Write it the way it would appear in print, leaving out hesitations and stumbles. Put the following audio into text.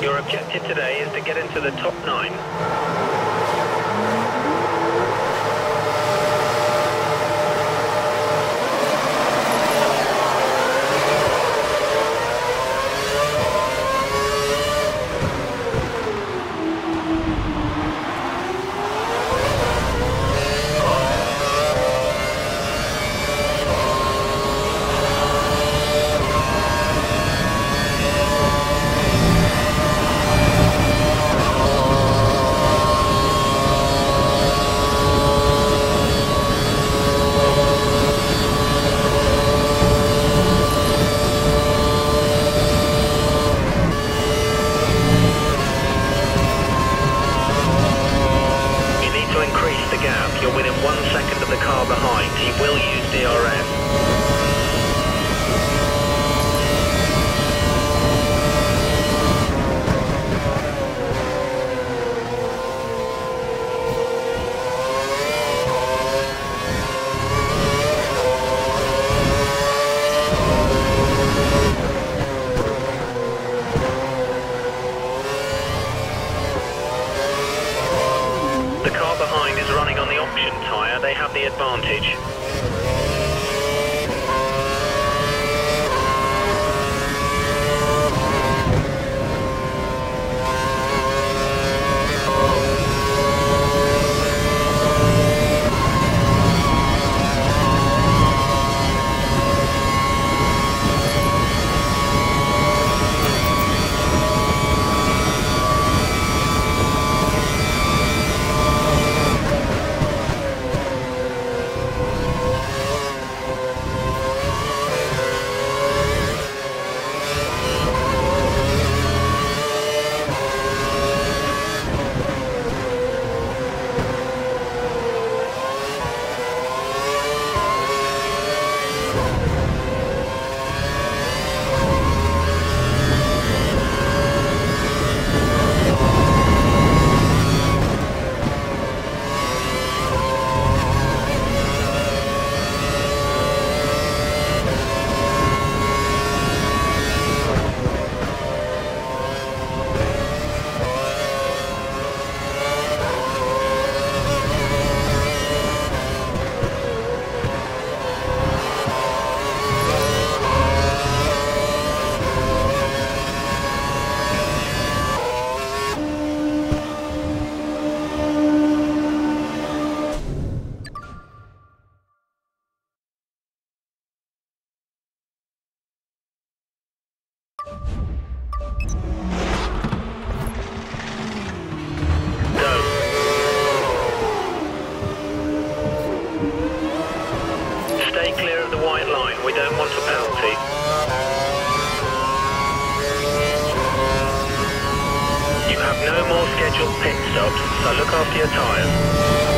Your objective today is to get into the top 9. You're within 1 second of the car behind. He will use DRS. The car behind is running on the option tyre. They have the advantage. Stay clear of the white line, we don't want a penalty. You have no more scheduled pit stops, so look after your tyres.